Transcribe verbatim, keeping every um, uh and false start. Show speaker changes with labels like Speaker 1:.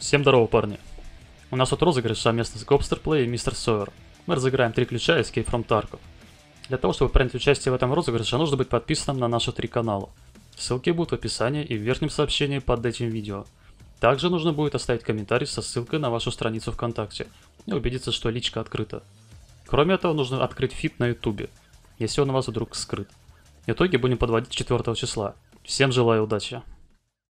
Speaker 1: Всем здорово, парни. У нас тут розыгрыш совместно с Gobsterplay и мистер Сойер. Мы разыграем три ключа Escape from Tarkov. Для того, чтобы принять участие в этом розыгрыше, нужно быть подписанным на наши три канала. Ссылки будут в описании и в верхнем сообщении под этим видео. Также нужно будет оставить комментарий со ссылкой на вашу страницу ВКонтакте и убедиться, что личка открыта. Кроме этого, нужно открыть фид на ютубе, если он у вас вдруг скрыт. В итоге будем подводить четвёртого числа. Всем желаю удачи.